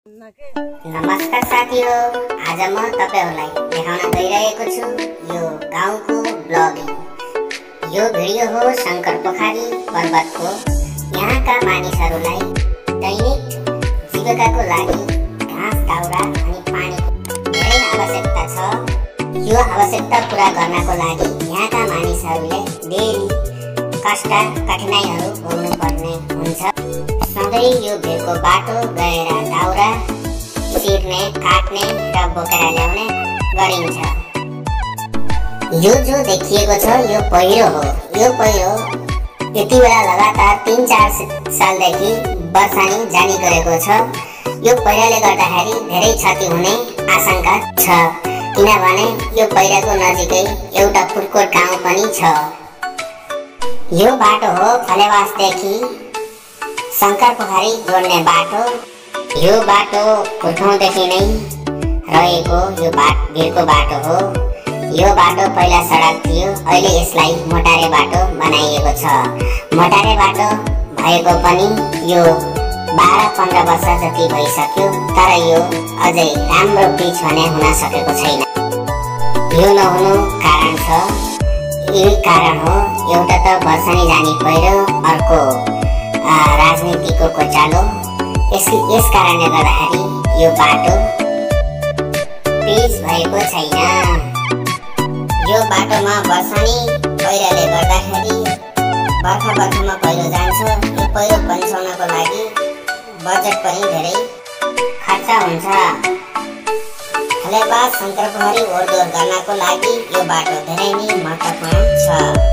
नमस्कार साथीहरु, आज म तपाईहरुलाई देखाउन गइरहेको छु यो गाउँको ब्लगिङ। यो भिडियो हो शंकर पोखरी पर्वतको। यहाँका मानिसहरुलाई दैनिक जीविकाको लागि घाँस दाउरा अनि पानीको धेरै आवश्यकता छ। यो आवश्यकता पूरा गर्नको लागि यहाँका मानिसहरुले धेरै कठिनाइहरु भोग्नु पर्ने हुन्छ। सधैँ यो भिरको बाटो गएर दाउरा चिर्ने, काट्ने र बोकेर ल्याउने गरिन्छ। यो जो देखिएको छ यो पहिरो हो। यो पहिरो यति बेला लगातार 3-4 सालदेखि वर्षानी जानी गरेको छ। यो पहिरोले गर्दाखेरि धेरै क्षति हुने आशंका छ, किनभने यो पहिरोको नजिकै एउटा फुटकोट गाउँ पनि छ। यो बाटो हो फलेवासदेखि शंकर पोखरी जोड्ने बाटो। यो बाटो पुर्खौंदेखि नै रहेको यो भिरको बाटो हो। यो बाटो पहिला सडक थियो, अहिले यसलाई मोटारे बाटो बनाइएको छ। मोटारे बाटो भएको पनि यो 12-15 वर्ष जति भइसक्यो, तर यो अझै राम्रो पिच भने हुन सकेको छैन। यो नहुनु कारण छ, यही कारण हो। एउटा त वर्षानी जानी पहिरो, अर्को राजनीतिको कोचालो। यस कारणले गर्दाखेरि यो बाटो पिच भएको छैन। यो बाटोमा वर्षानी पहिरोले गर्दाखेरि बर्खामा पहिरो जान्छ। यो पहिरो बचाउनको लागि बजेट पनि धेरै खर्च हुन्छ। फलेवास शंकर पोखरी ओहोरदोहोर गर्नको लागि यो बाटो धेरै नै महत्त्वपूर्ण छ।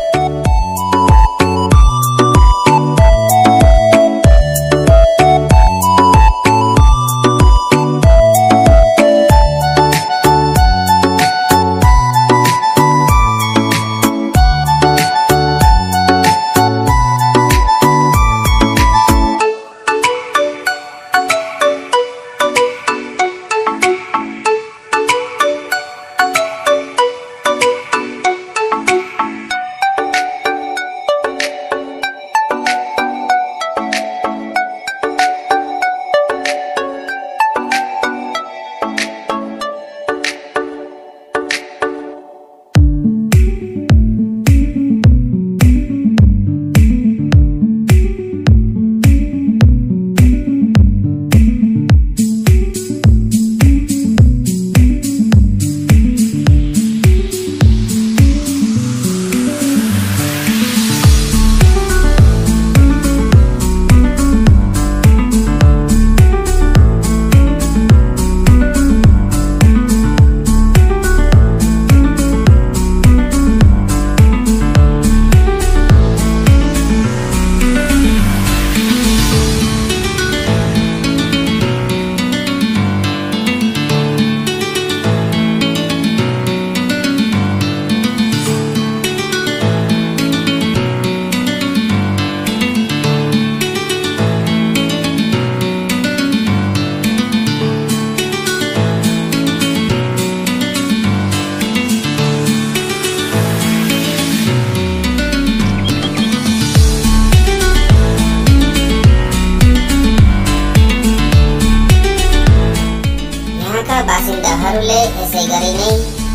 बासिन्दाहरूले यसै गरी नै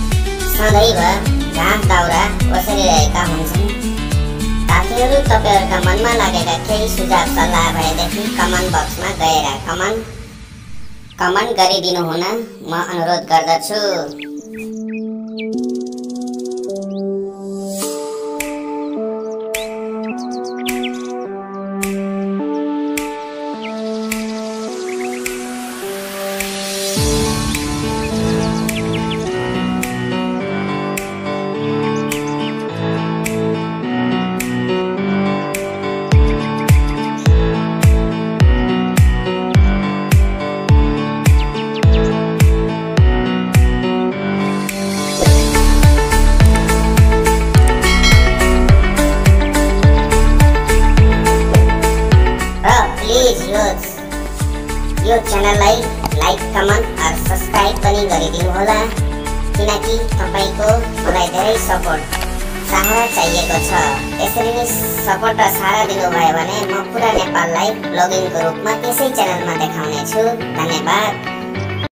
सधैँभर घाँस दाउरा ओसरिरहेका हुन्छन्। साथीहरू, तपाईहरुका मनमा लागेका केही सुझाव सल्लाह भएदेखि कमेन्ट बक्समा गएर कमेन्ट गरिदिनु हुन म अनुरोध गर्दछु। यो च्यानललाई लाइक, कमेन्ट र सब्स्क्राइब पनि गरिदिनु होला, किनकि तपाईको मलाई धेरै सपोर्ट सहारा चाहिएको छ। यसरी नै सपोर्ट र सहारा दिनुभयो भने म पुरा नेपाललाई ब्लगिङको रूपमा त्यसै च्यानलमा देखाउने छु। धन्यवाद।